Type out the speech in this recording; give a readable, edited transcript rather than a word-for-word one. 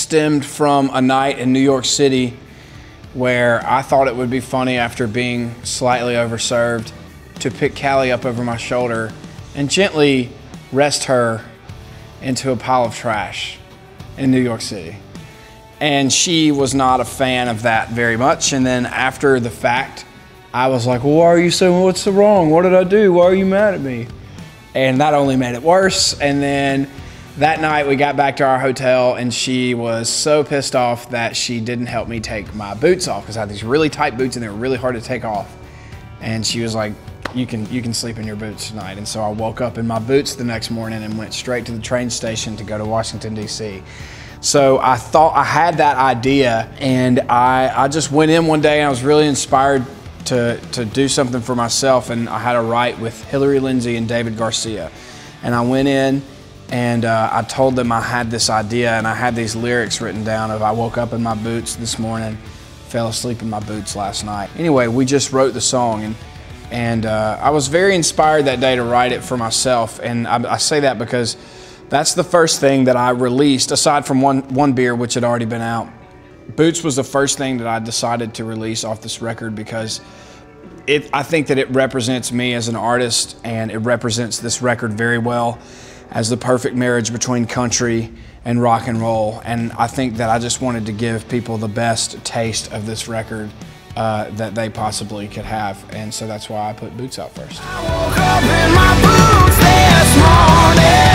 stemmed from a night in New York City where I thought it would be funny, after being slightly overserved, to pick Callie up over my shoulder and gently rest her into a pile of trash in New York City. And she was not a fan of that very much. And then after the fact, I was like, well, why are you so, what's so wrong? What did I do? Why are you mad at me? And that only made it worse. And then that night we got back to our hotel and she was so pissed off that she didn't help me take my boots off, because I had these really tight boots and they were really hard to take off. And she was like, you can sleep in your boots tonight. And so I woke up in my boots the next morning and went straight to the train station to go to Washington, D.C. So I thought I had that idea, and I just went in one day and I was really inspired to do something for myself. And I had a write with Hillary Lindsay and David Garcia. And I went in and I told them I had this idea, and I had these lyrics written down of, I woke up in my boots this morning, fell asleep in my boots last night. Anyway, we just wrote the song, and I was very inspired that day to write it for myself. And I say that because that's the first thing that I released, aside from one beer, which had already been out. Boots was the first thing that I decided to release off this record, because I think that it represents me as an artist, and it represents this record very well as the perfect marriage between country and rock and roll. And I think that I just wanted to give people the best taste of this record that they possibly could have. And so that's why I put Boots out first. I woke up in my boots this morning.